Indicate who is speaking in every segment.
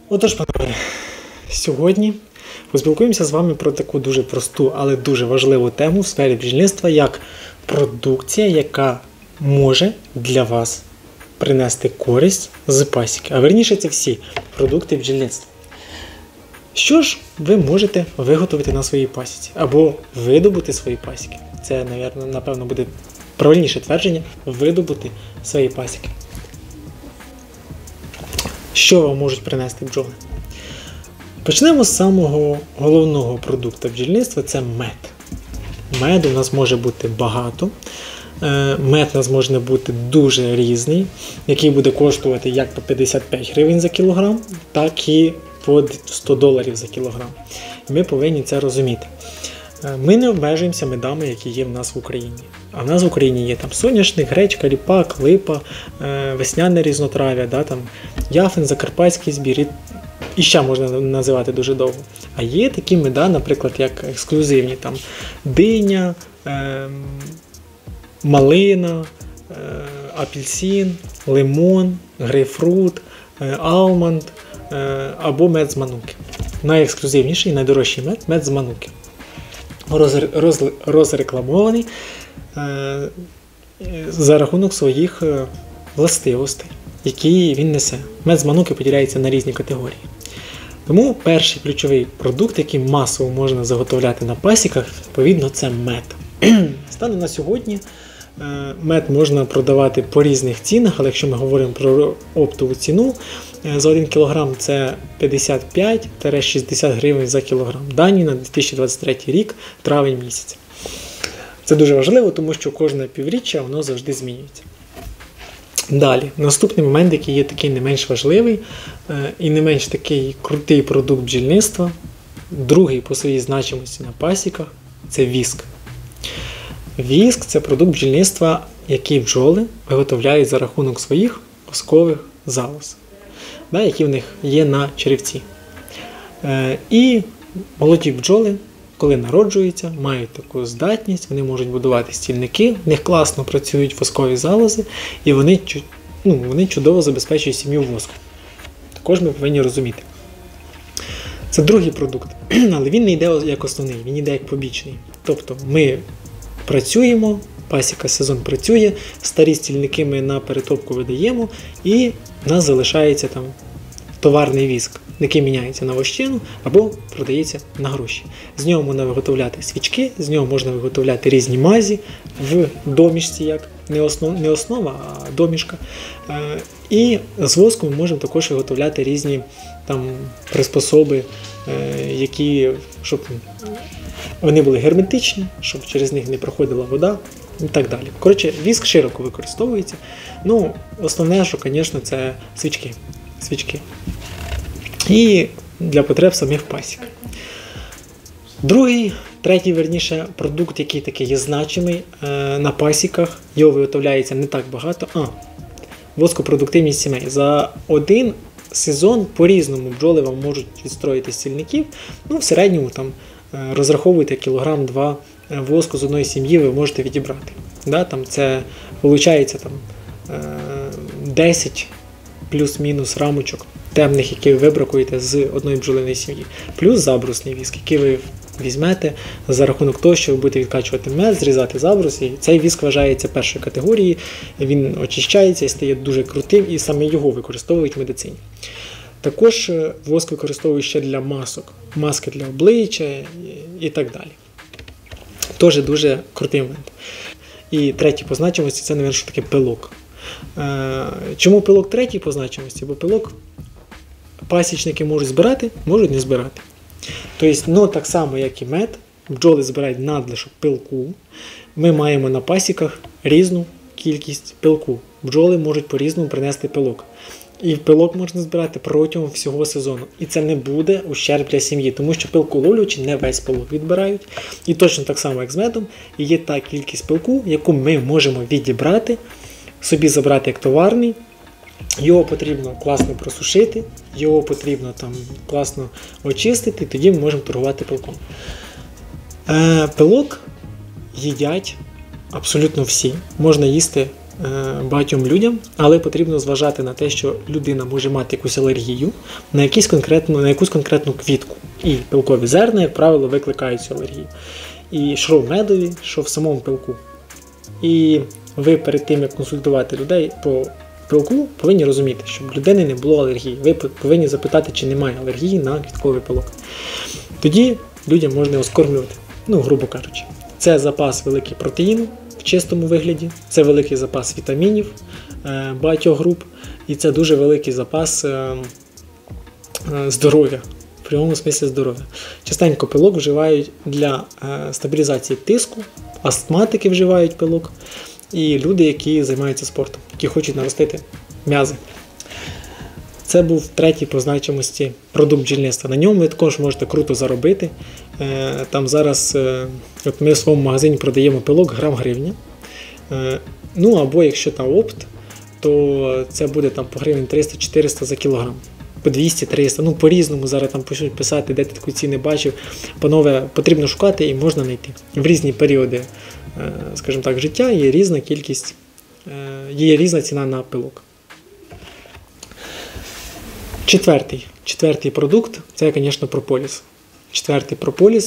Speaker 1: Отож, панове, сьогодні поспілкуємося з вами про таку дуже просту, але дуже важливу тему в сфері бджільництва, як продукція, яка може для вас принести користь з пасіки. А верніше, це всі продукти бджільництва. Що ж ви можете виготовити на своїй пасіці або видобути свої пасіки? Це, напевно, буде правильніше твердження – видобути свої пасіки. Що вам можуть принести бджоли? Почнемо з самого головного продукту бджільництва – це мед. Меду у нас може бути багато. Мед у нас може бути дуже різний, який буде коштувати як по 55 гривень за кілограм, так і по $100 за кілограм. І ми повинні це розуміти. Ми не обмежуємося медами, які є в нас в Україні. А в нас в Україні є там соняшник, гречка, ріпак, липа, весняне різнотрав'я, яфин, закарпатський збір. І ще можна називати дуже довго. А є такі меда, наприклад, як ексклюзивні, там диня, малина, апельсин, лимон, грейпфрут, алмонд або мед з мануки. Найексклюзивніший і найдорожчий мед з мануки. Розрекламований за рахунок своїх властивостей, які він несе. Мед з мануки поділяється на різні категорії. Тому перший ключовий продукт, який масово можна заготовляти на пасіках, відповідно, це мед. Станом на сьогодні мед можна продавати по різних цінах, але якщо ми говоримо про оптову ціну, за 1 кг це 55-60 гривень за кілограм. Дані на 2023 рік, травень місяць. Це дуже важливо, тому що кожне півріччя воно завжди змінюється. Далі, наступний момент, який є такий не менш важливий і не менш такий крутий продукт бджільництва, другий по своїй значимості на пасіках, це віск. Віск – це продукт бджільництва, який бджоли виготовляють за рахунок своїх воскових залоз, які в них є на черевці. І молоді бджоли, коли народжуються, мають таку здатність, вони можуть будувати стільники, в них класно працюють воскові залози, і вони чудово забезпечують сім'ю воском. Також ми повинні розуміти. Це другий продукт, але він не йде як основний, він йде як побічний. Тобто ми працюємо, пасіка сезон працює, старі стільники ми на перетопку видаємо, і в нас залишається там товарний віск, який міняється на вощину або продається на гроші. З нього можна виготовляти свічки, з нього можна виготовляти різні мазі в домішці, як не основа, а домішка. І з воску ми можемо також виготовляти різні там приспособи, щоб вони були герметичні, щоб через них не проходила вода і так далі. Коротше, віск широко використовується. Основне, що, звісно, це свічки. І для потреб самих пасік. Третій продукт, який такий є значимий на пасіках, його виготовляється не так багато. Воскопродуктивність сімей. За один сезон по-різному бджоли вам можуть відстроїти стільників. В середньому розраховуйте кілограм-2 воску з одної сім'ї ви можете відібрати. Це виходить 10 плюс-мінус рамочок темних, які ви вибракуєте з одної бджолиної сім'ї. Плюс забрусний віск, який ви візьмете за рахунок того, що ви будете відкачувати мед, зрізати забрус. І цей віск вважається першої категорії, він очищається і стає дуже крутим, і саме його використовують в медицині. Також воск використовують ще для масок, маски для обличчя і так далі. Теж дуже крутий момент. І третій по значимості – це, мабуть, що таке пилок. Чому пилок третій по значимості? Бо пилок пасічники можуть збирати, можуть не збирати. Тобто, так само, як і мед, бджоли збирають надлишок пилку. Ми маємо на пасіках різну кількість пилку. Бджоли можуть по-різному принести пилок. І пилок можна збирати протягом всього сезону. І це не буде ущерб для сім'ї, тому що пилколовлювачі не весь пилок відбирають. І точно так само, як з медом, є та кількість пилку, яку ми можемо відібрати, собі забрати як товарний. Його потрібно класно просушити, його потрібно класно очистити, тоді ми можемо торгувати пилком. Пилок їдять абсолютно всі. Можна їсти багатьом людям, але потрібно зважати на те, що людина може мати якусь алергію на якусь конкретну квітку. І пилкові зерна, як правило, викликають цю алергію. І що в медові, що в самому пилку. І ви перед тим, як консультувати людей по пилку, повинні розуміти, щоб в людини не було алергії. Ви повинні запитати, чи немає алергії на квітковий пилок. Тоді людям можна його скормлювати, грубо кажучи. Це запас великий протеїну в чистому вигляді, це великий запас вітамінів багатьох груп, і це дуже великий запас здоров'я, в прямому смислі здоров'я. Частенько пилок вживають для стабілізації тиску, астматики вживають пилок, і люди, які займаються спортом, які хочуть наростити м'язи. Це був третій по значимості продукт бджільництва. На ньому ви також можете круто заробити. Там зараз от ми в своєму магазині продаємо пилок грам-гривня. Або якщо там опт, то це буде там по гривень 300-400 за кілограм. По 200-300, по-різному зараз там почнуть писати, де ти таку ціни бачив. Панове, потрібно шукати і можна знайти. В різні періоди, скажімо так, життя є різна кількість, є різна ціна на пилок. Четвертий продукт – це, звісно, прополіс. Четвертий прополіс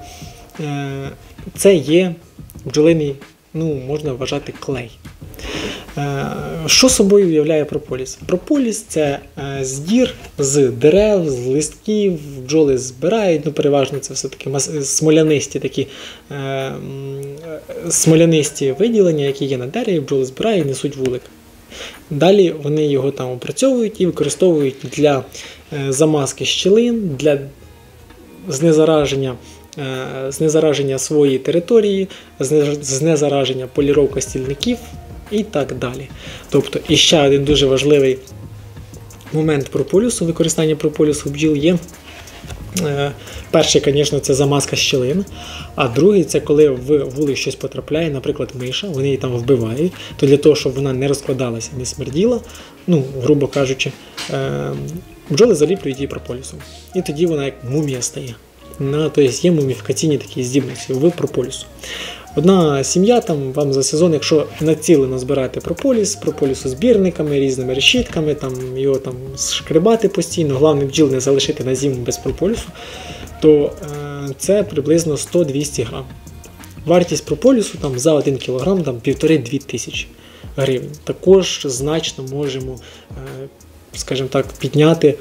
Speaker 1: – це є бджолиний, можна вважати, клей. Що собою являє прополіс? Прополіс – це здір з дерев, з листків, бджоли збирають, переважно це все-таки смолянисті виділення, які є на дереві, бджоли збирають і несуть вулик. Далі вони його там опрацьовують і використовують для замазки щілин, для знезараження своєї території, знезараження поліровки стільників і так далі. Тобто, і ще один дуже важливий момент прополісу, використання прополісу бджіл є. Перший, звісно, це замазка щілин, а другий – це коли в вулик щось потрапляє, наприклад, миша, вони її там вбивають, то для того, щоб вона не розкладалася, не смерділа, грубо кажучи, бджоли заліплюють її прополісом. І тоді вона як мумія стає. Тобто є муміфікаційні такі здібності в прополісу. Одна сім'я там вам за сезон, якщо націлено збирати прополісу збірниками, різними решітками, його там шкребати постійно, головне бджіл не залишити на зиму без прополісу, то це приблизно 100-200 грам. Вартість прополісу за 1 кг 1,5-2 тисячі гривень. Також значно можемо, скажімо так, підняти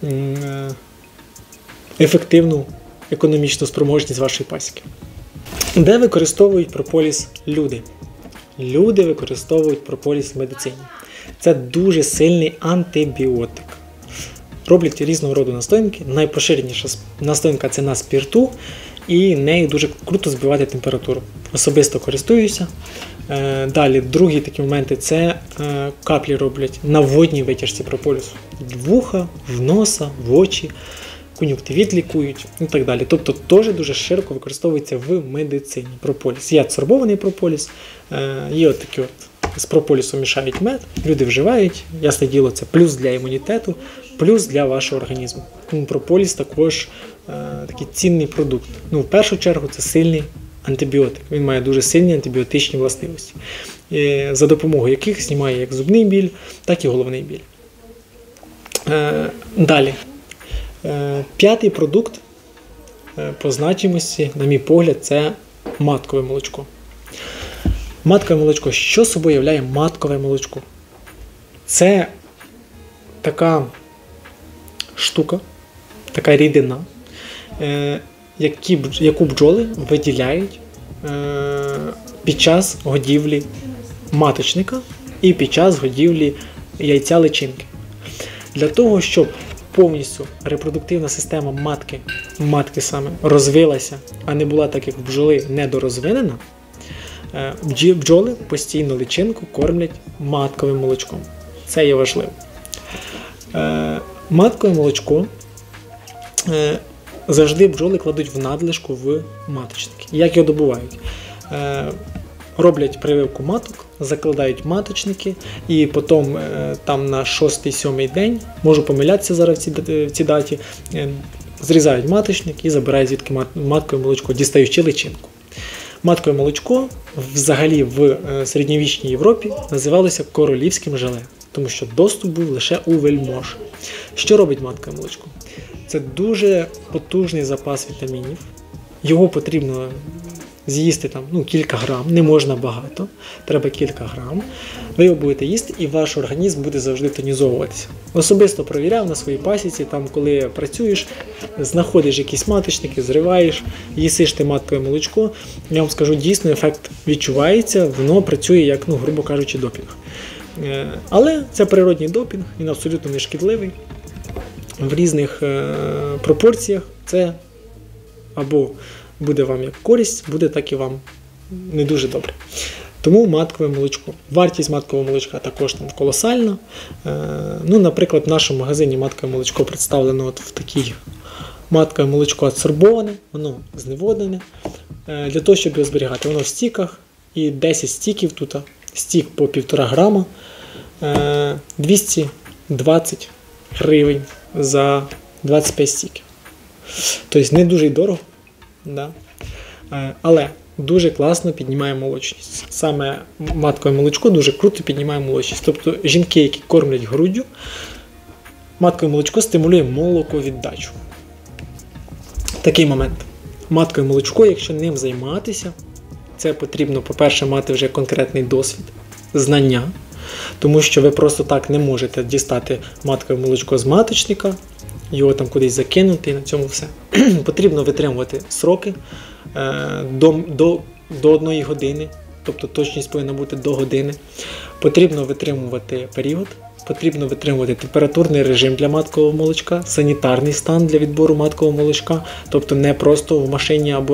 Speaker 1: ефективну економічну спроможність вашої пасіки. Де використовують прополіс люди? Люди використовують прополіс в медицині. Це дуже сильний антибіотик. Роблять різного роду настоянки. Найпоширеніша настоянка – це на спірту, і нею дуже круто збивати температуру. Особисто користуюся. Далі, другі такі моменти – це каплі роблять на водній витяжці прополісу. В вуха, в носа, в очі. Кон'юнктивіт лікують і так далі. Тобто теж дуже широко використовується в медицині прополіс. Є адсорбований прополіс, є такі з прополісом мішають мед, люди вживають, ясне діло, це плюс для імунітету, плюс для вашого організму. Тому прополіс також такий цінний продукт. В першу чергу це сильний антибіотик. Він має дуже сильні антибіотичні властивості, за допомогою яких знімає як зубний біль, так і головний біль. Далі. П'ятий продукт по значимості, на мій погляд, це маткове молочко. Маткове молочко. Що собою являє маткове молочко? Це така штука, така рідина, яку бджоли виділяють під час годівлі маточника і під час годівлі яйця личинки. Для того, щоб повністю репродуктивна система матки саме розвилася, а не була так, як в бджоли, недорозвинена, бджоли постійно личинку кормлять матковим молочком. Це є важливо. Маткове молочко завжди бджоли кладуть в надлишку в маточники. Як його добувають? Роблять прививку маток, закладають маточники і потім там на 6-7 день, можу помилятися зараз в цій даті, зрізають маточник і забирають звідки маткове молочко, дістаючи личинку. Маткове молочко взагалі в середньовічній Європі називалося королівським желе, тому що доступ був лише у вельмож. Що робить маткове молочко? Це дуже потужний запас вітамінів. Його потрібно з'їсти кілька грам, не можна багато, треба кілька грам. Ви його будете їсти і ваш організм буде завжди тонізовуватися. Особисто провіряв на своїй пасіці, коли працюєш, знаходиш якісь маточники, зриваєш, їсиш те маткове молочко. Я вам скажу, дійсно ефект відчувається, воно працює як, грубо кажучи, допінг. Але це природній допінг, він абсолютно не шкідливий. В різних пропорціях це або буде вам як користь, буде так і вам не дуже добре. Тому маткове молочко. Вартість маткового молочка також колосальна. Наприклад, в нашому магазині маткове молочко представлено в такій маткове молочко адсорбоване, воно зневоднене. Для того, щоб його зберігати, воно в стіках. І 10 стіків тут, стік по 1,5 грама, 220 гривень за 25 стіків. Тобто не дуже й дорого. Да. Але дуже класно піднімає молочність. Саме маткове молочко дуже круто піднімає молочність. Тобто жінки, які кормлять груддю, маткове молочко стимулює молоковіддачу. Такий момент. Маткове молочко, якщо ним займатися, це потрібно, по-перше, мати вже конкретний досвід, знання, тому що ви просто так не можете дістати маткове молочко з маточника, його кудись закинути і на цьому все. Потрібно витримувати сроки до 1 години, тобто точність повинна бути до години. Потрібно витримувати період, потрібно витримувати температурний режим для маткового молочка, санітарний стан для відбору маткового молочка, тобто не просто в машині або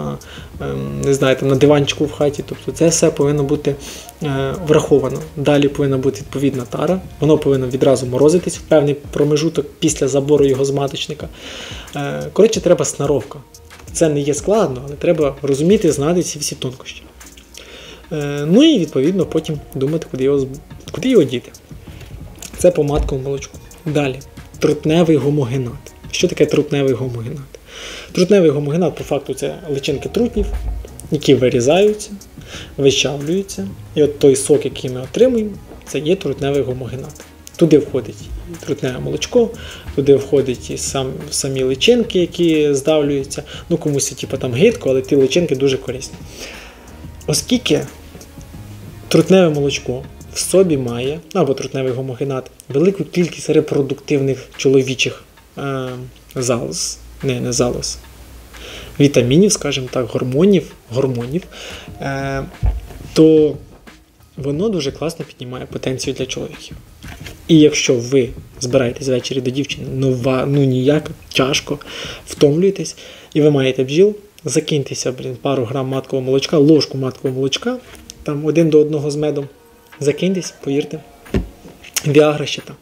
Speaker 1: на диванчику в хаті, тобто це все повинно бути враховано. Далі повинна бути відповідна тара, воно повинно відразу морозитись в певний промежуток після забору його з маточника. Коротше, треба сноровка. Це не є складно, але треба розуміти, знати ці всі тонкощі. І відповідно потім думати, куди його діти. Це по матковому молочку. Далі. Трутневий гомогенат. Що таке трутневий гомогенат? Трутневий гомогенат, по факту, це личинки трутнів, які вирізаються, вичавлюються. І от той сок, який ми отримуємо, це є трутневий гомогенат. Туди входить і трутневе молочко, туди входять і самі личинки, які здавлюються. Комусь гидко, але ті личинки дуже корисні. Оскільки трутневе молочко в собі має, або трутневий гомогенат, велику кількість репродуктивних чоловічих вітамінів, скажімо так, гормонів, то воно дуже класно піднімає потенцію для чоловіків. І якщо ви збираєтесь ввечері до дівчини, ніяк, тяжко, втомлюєтесь, і ви маєте бджіл, закиньтеся, пару грам маткового молочка, ложку маткового молочка, 1 до 1 з медом, закиньтесь, повірте, Віагра щита.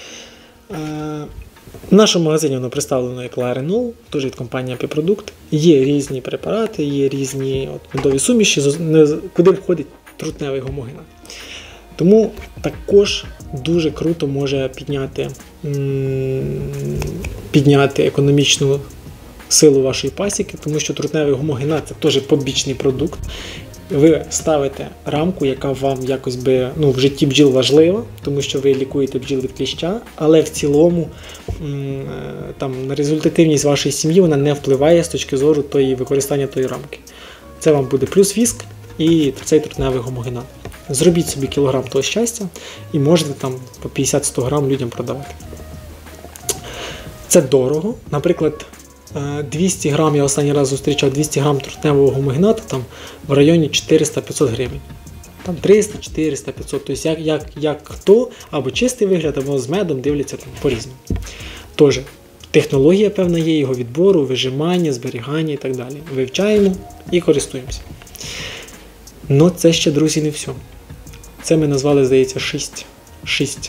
Speaker 1: В нашому магазині воно представлено як Ларенол, теж від компанії Апіпродукт. Є різні препарати, є різні медові суміші, куди входить трутневий гомогенат. Тому також дуже круто може підняти економічну силу вашої пасіки, тому що трутневий гомогенат – це теж побічний продукт. Ви ставите рамку, яка вам якось в житті бджіл важлива, тому що ви лікуєте бджіл від кліща, але в цілому на результативність вашої сім'ї вона не впливає з точки зору використання тої рамки. Це вам буде плюс віск і цей трутневий гомогенат. Зробіть собі кілограм того щастя і можете по 50-100 грам людям продавати. Це дорого. Наприклад, 200 грам, я останній раз зустрічав 200 грам трутневого гомогенату в районі 400-500 гривень. 300, 400, 500, тобто як хто, або чистий вигляд, або з медом, дивляться по-різному. Тож, технологія певна є його відбору, вижимання, зберігання і так далі. Вивчаємо і користуємося. Но це ще, друзі, не все. Це ми назвали, здається, 6.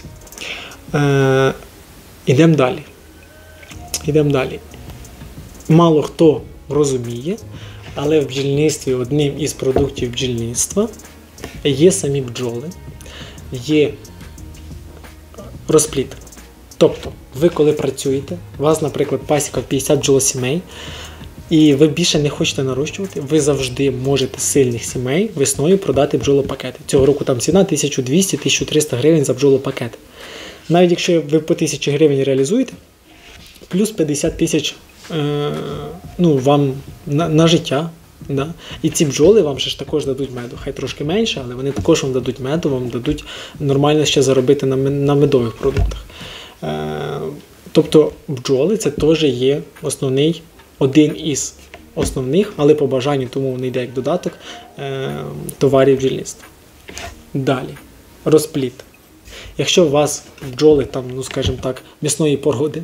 Speaker 1: Ідемо далі. Мало хто розуміє, але в бджільництві одним із продуктів бджільництва є самі бджоли, є розплід. Тобто, ви коли працюєте, у вас, наприклад, пасіка в 50 бджолосімей, і ви більше не хочете нарощувати, ви завжди можете з сильних сімей весною продати бджолопакети. Цього року там ціна 1200-1300 гривень за бджолопакет. Навіть якщо ви по 1000 гривень реалізуєте, плюс 50 тисяч вам на життя. Да? І ці бджоли вам ж також дадуть меду. Хай трошки менше, але вони також вам дадуть меду, вам дадуть нормально ще заробити на медових продуктах. Тобто бджоли це теж є один із основних, але по бажанню, тому вони йде як додаток, товарів бджільництва. Далі. Розплід. Якщо у вас бджоли, скажімо так, м'ясної породи,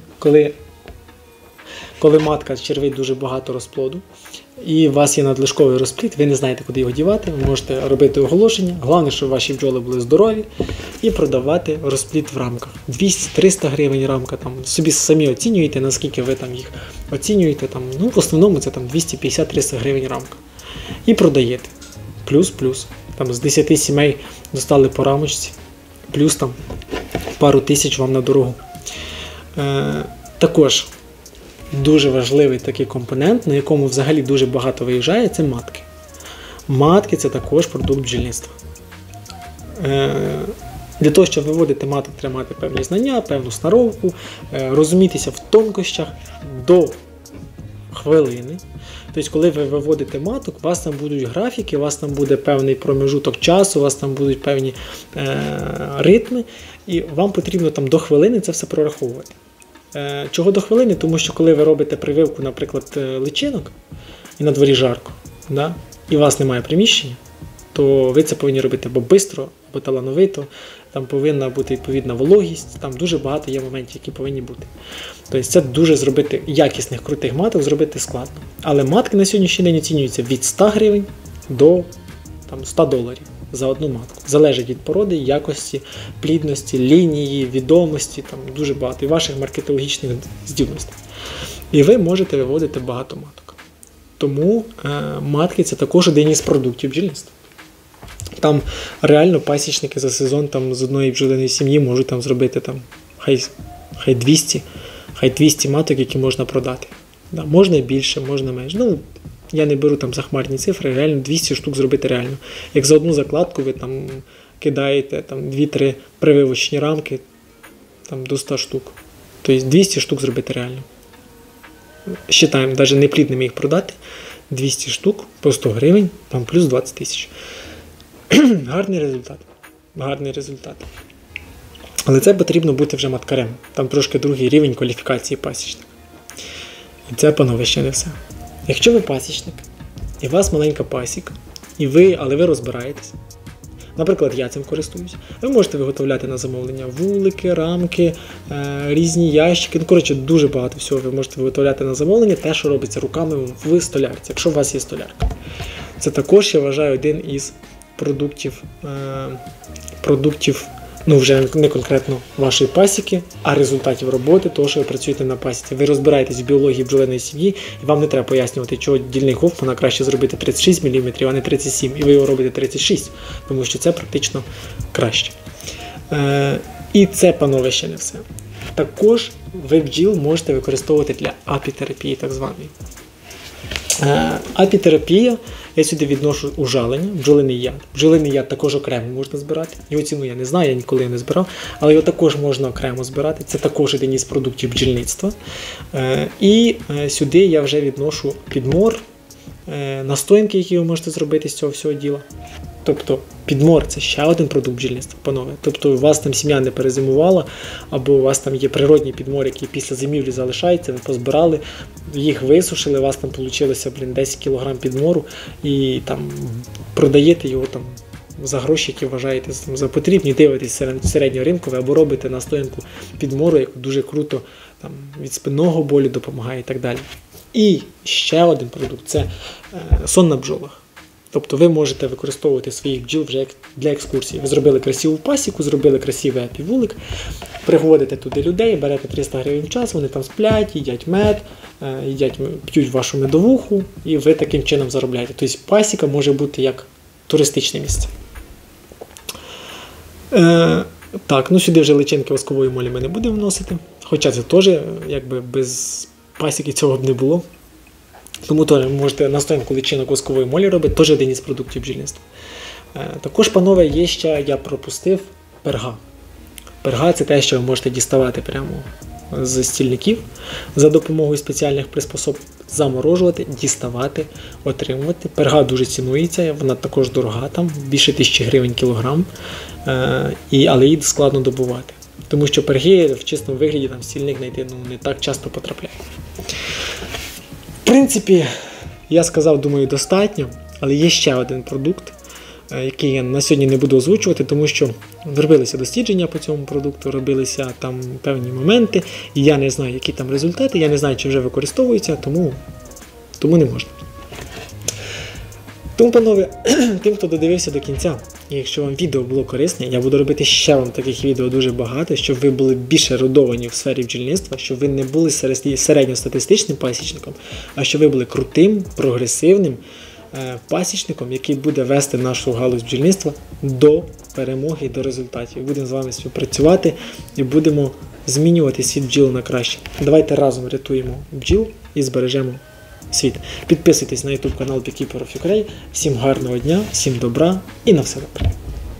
Speaker 1: коли матка червить дуже багато розплоду, і у вас є надлишковий розплід, ви не знаєте, куди його дівати, ви можете робити оголошення. Головне, щоб ваші бджоли були здорові, і продавати розплід в рамках. 200-300 гривень рамка, собі самі оцінюєте, наскільки ви їх оцінюєте. В основному це 250-300 гривень рамка. І продаєте. Плюс. З 10 сімей достали по рамочці, плюс пару тисяч вам на дорогу. Також дуже важливий такий компонент, на якому взагалі дуже багато виїжджає, це матки. Матки – це також продукт бджільництва. Для того, щоб виводити маток, треба мати певні знання, певну сноровку, розумітися в тонкощах до хвилини. Тобто, коли ви виводите маток, у вас там будуть графіки, у вас там буде певний промежуток часу, у вас там будуть певні ритми, і вам потрібно до хвилини це все прораховувати. Чого до хвилини? Тому що коли ви робите прививку, наприклад, личинок, і на дворі жарко, і у вас немає приміщення, то ви це повинні робити або швидко, або талановито, там повинна бути відповідна вологість, там дуже багато є моментів, які повинні бути. Тобто це дуже зробити якісних, крутих маток зробити складно. Але матки на сьогоднішній день оцінюються від 100 гривень до $100 за одну матку. Залежить від породи, якості, плідності, лінії, відомості, дуже багато, і ваших маркетологічних здібностей. І ви можете виводити багато маток. Тому матки – це також один із продуктів бджільництва. Там реально пасічники за сезон з одної бджолиної сім'ї можуть зробити хай 200 маток, які можна продати. Можна більше, можна менше. Я не беру захмарні цифри, реально 200 штук зробити реально. Як за одну закладку ви кидаєте 2-3 прививочні рамки до 100 штук. Тобто 200 штук зробити реально. Считаємо, навіть неплідними їх продати, 200 штук по 100 гривень, плюс 20 тисяч. Гарний результат. Але це потрібно бути вже маткарем. Там трошки другий рівень кваліфікації пасічника. І це, панове, ще не все. Якщо ви пасічник, і у вас маленька пасіка, але ви розбираєтесь, наприклад, я цим користуюсь, ви можете виготовляти на замовлення вулики, рамки, різні ящики, дуже багато всього ви можете виготовляти на замовлення, те, що робиться руками в столярці, якщо у вас є столярка. Це також, я вважаю, один із продуктів, вже не конкретно вашої пасіки, а результатів роботи, того, що ви працюєте на пасіці. Ви розбираєтесь в біології бджолиної сім'ї, і вам не треба пояснювати, чого дільний Гофмана краще зробити 36 мм, а не 37, і ви його робите 36, тому що це практично краще. І це, панове, ще не все. Також ви бджіл можете використовувати для апітерапії, так званої. Апітерапія, я сюди відношу ужалення, бджолиний яд. Бджолиний яд також окремо можна збирати. Його ціну я не знаю, я ніколи не збирав, але його також можна окремо збирати. Це також один із продуктів бджільництва. І сюди я вже відношу підмор, настоянки, які ви можете зробити з цього всього діла. Тобто підмор – це ще один продукт бджільництва, панове. Тобто у вас сім'я не перезимувала, або у вас є природній підмор, який після зимівлі залишається, ви позбирали, їх висушили, у вас вийшло 10 кг підмору, і продаєте його за гроші, які вважаєте за потрібні, дивитесь середньоринкове, або робите настоянку підмору, яку дуже круто від спинного болю допомагає і так далі. І ще один продукт – це сон на бджолах. Тобто ви можете використовувати своїх бджіл вже для екскурсії. Ви зробили красиву пасіку, зробили красивий апівулик, приводите туди людей, берете 300 гривень в час, вони там сплять, їдять мед, п'ють вашу медовуху, і ви таким чином заробляєте. Тобто пасіка може бути як туристичне місце. Сюди вже личинки воскової молі ми не будемо вносити, хоча це теж без пасіки цього б не було. Тому теж ви можете настоянку личинок воскової молі робити, теж один із продуктів бджільництва. Також, панове, є ще, я пропустив, перга. Перга – це те, що ви можете діставати прямо з стільників за допомогою спеціальних приспособ, заморожувати, діставати, отримувати. Перга дуже цінується, вона також дорога, там більше 1000 гривень кілограм, але її складно добувати. Тому що перги в чистому вигляді там стільник знайти не так часто потрапляє. В принципі, я сказав, думаю, достатньо, але є ще один продукт, який я на сьогодні не буду озвучувати, тому що робилися дослідження по цьому продукту, робилися там певні моменти, і я не знаю, які там результати, я не знаю, чи вже використовуються, тому не можна. Тому, панове, тим, хто додивився до кінця, і якщо вам відео було корисне, я буду робити ще вам таких відео дуже багато, щоб ви були більше родовані в сфері бджільництва, щоб ви не були середньостатистичним пасічником, а щоб ви були крутим, прогресивним пасічником, який буде вести нашу галузь бджільництва до перемоги і до результатів. Будемо з вами співпрацювати і будемо змінювати світ бджіл на краще. Давайте разом рятуємо бджіл і збережемо світ. Підписуйтесь на YouTube канал Beekeeper of Ukraine. Всім гарного дня, всім добра і на все добре.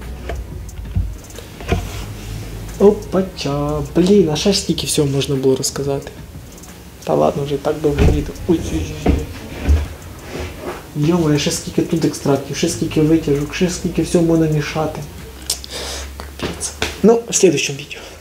Speaker 1: Опача, блін, а ще ж скільки всього можна було розказати. Та ладно, вже і так довго відео. Ой-ой-ой. Йома, ще скільки тут екстрактів, ще скільки витяжок, ще скільки всього можна мішати. Капець. Ну, в слідчому відео.